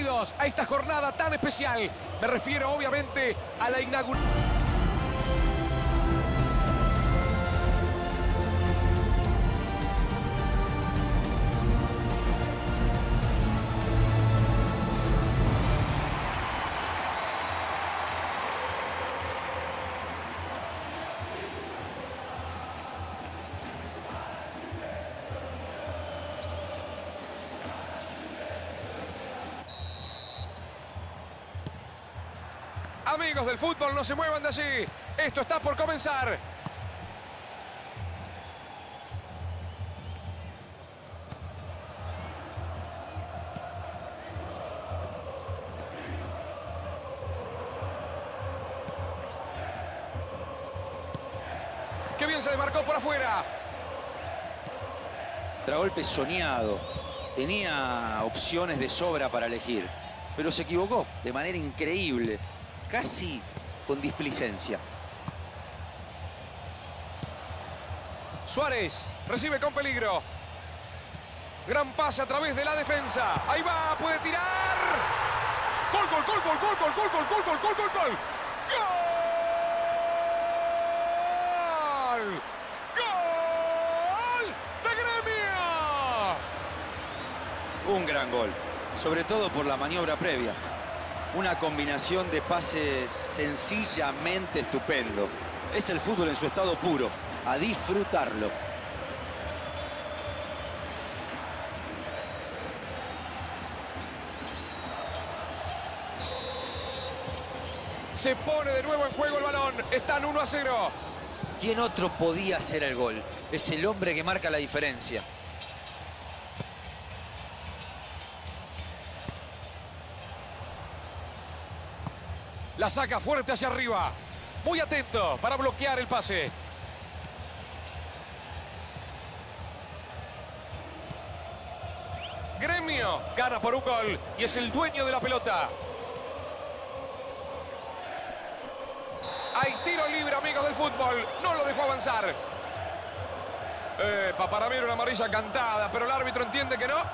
Bienvenidos a esta jornada tan especial. Me refiero obviamente a la inauguración. Amigos del fútbol, no se muevan de allí. Esto está por comenzar. Qué bien se desmarcó por afuera. Contragolpe soñado. Tenía opciones de sobra para elegir, pero se equivocó de manera increíble. Casi con displicencia. Suárez recibe con peligro. Gran pase a través de la defensa. Ahí va, puede tirar. Gol, gol, gol, gol, gol, gol, gol, gol, gol, gol, gol, gol, gol. ¡Gol! ¡Gol de Gremio! Un gran gol, sobre todo por la maniobra previa. Una combinación de pases sencillamente estupendo. Es el fútbol en su estado puro. A disfrutarlo. Se pone de nuevo en juego el balón. Están 1-0. ¿Quién otro podía hacer el gol? Es el hombre que marca la diferencia. La saca fuerte hacia arriba. Muy atento para bloquear el pase. Gremio gana por un gol y es el dueño de la pelota. Hay tiro libre, amigos del fútbol. No lo dejó avanzar. Para mí era una amarilla cantada, pero el árbitro entiende que no.